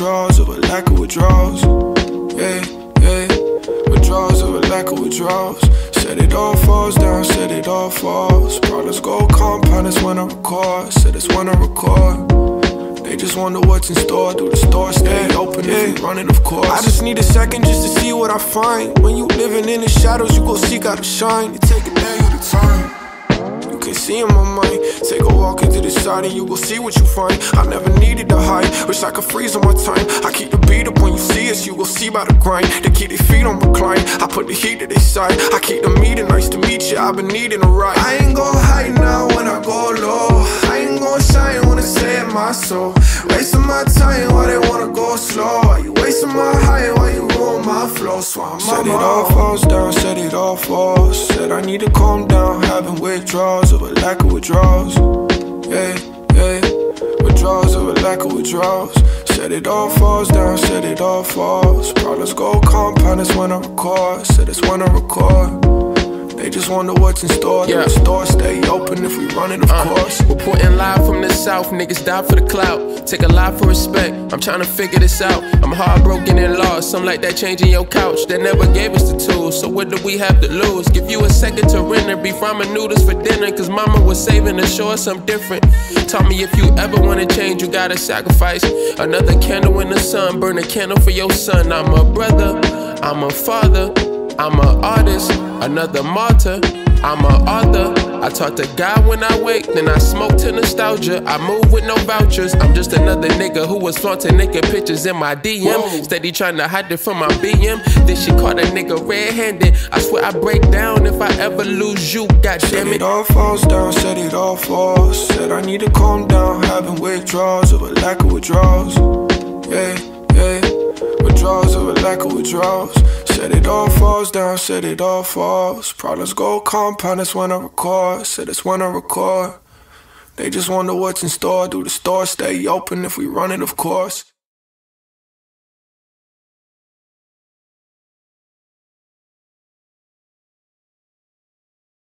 withdrawals of a lack of withdrawals. Yeah, yeah, withdrawals of a lack of withdrawals. Said it all falls down, said it all falls. Problems go compound, it's when I record. Said it's when I record. They just wonder what's in store. Do the store stay open if we running, of course. I just need a second just to see what I find. When you living in the shadows, you go seek out the shine. You take a day at a time. You can see in my mind. Take a walk into the side and you go see what you find. I never needed to hide. Wish I could freeze on my time. I keep the beat up when you see us. You go see by the grind. They keep their feet on recline. I put the heat to their side. I keep the meeting. Nice to meet you. I've been needing a ride. I ain't gon' hide now when I go low. I ain't gon' shine when I say it my soul. Wasting my time while they wanna go slow. Why you wasting my high while you ruin my flow? So I'm said it all falls down, said it all falls. Said I need to calm down, having withdrawals of a lack of withdrawals. Yeah, yeah, withdrawals of a lack of withdrawals. Said it all falls down, said it all falls. Problems go compound, it's when I record. Said it's when I record. They just wonder what's in store. The store stay open if we run it, of course. Reporting live from the south, niggas die for the clout. Take a lot for respect, I'm trying to figure this out. I'm heartbroken and lost, something like that changing your couch. They never gave us the tools, so what do we have to lose? Give you a second to render beef ramen noodles for dinner, cause mama was saving to show us something different. Taught me if you ever wanna change, you gotta sacrifice. Another candle in the sun, burn a candle for your son. I'm a brother, I'm a father, I'm an artist, another martyr, I'm an author. I talk to God when I wake, then I smoke to nostalgia. I move with no vouchers, I'm just another nigga who was flaunting naked pictures in my DM. Steady trying to hide it from my BM. Then she caught a nigga red-handed. I swear I break down if I ever lose you, goddamn it. Said it all falls down, said it all falls. Said I need to calm down, having withdrawals of a lack of withdrawals. Yeah, yeah, withdrawals of a lack of withdrawals. Said it all falls down, said it all falls. Problems go compound, it's when I record. Said it's when I record. They just wonder what's in store. Do the store stay open if we run it, of course.